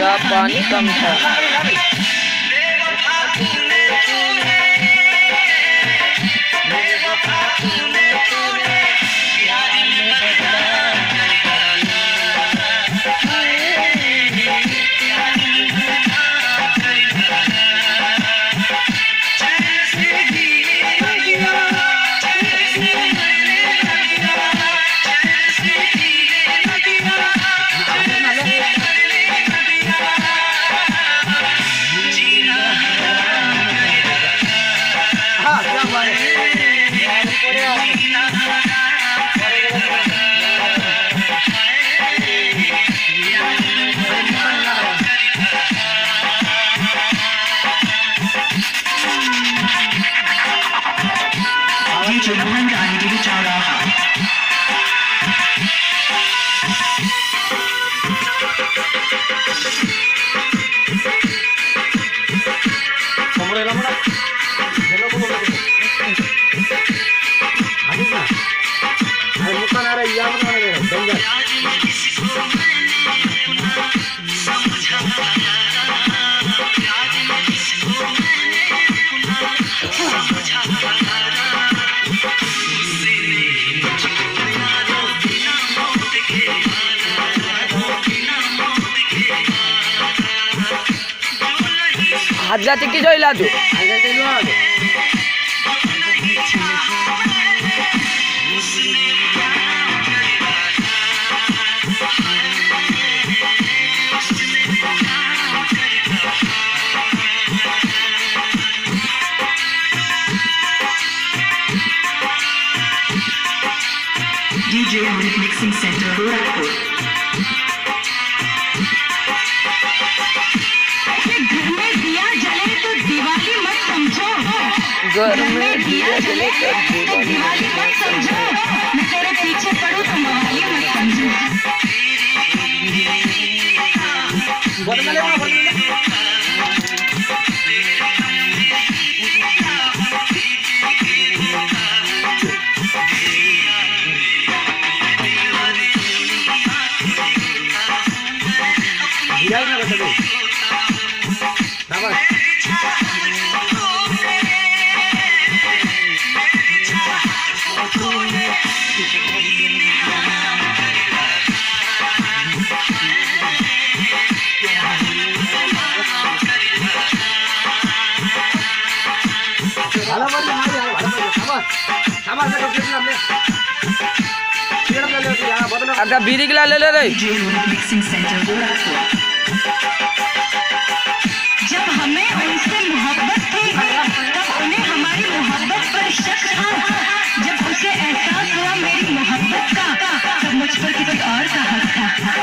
था, पानी कम था। हाथ की जो इलाज DJ Mixing Center Gorakhpur। घर में दिया जले तो दिवाली मत समझो, मैं तेरे पीछे पड़ूं तो मवाली मत समझो। अगर बीरी गिला ले ले रही। जब हमें उनसे मोहब्बत थी तब उन्हें हमारी मोहब्बत पर शक था। जब उसे एहसास हुआ मेरी मोहब्बत का तब मुझ पर किसी और का हक था।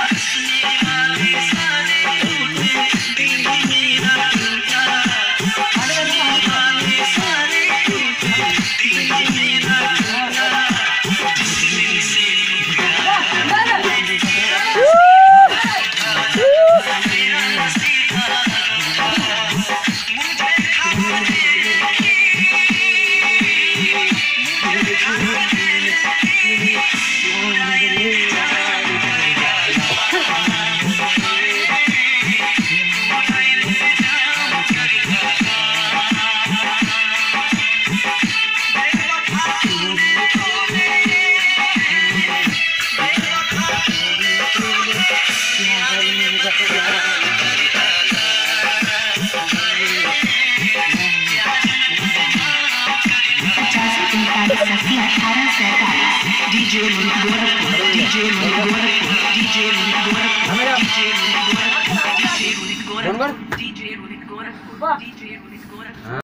DJ Gorakhpur, DJ Gorakhpur, DJ Gorakhpur, DJ Gorakhpur, DJ Gorakhpur, DJ Gorakhpur, DJ Gorakhpur, DJ Gorakhpur।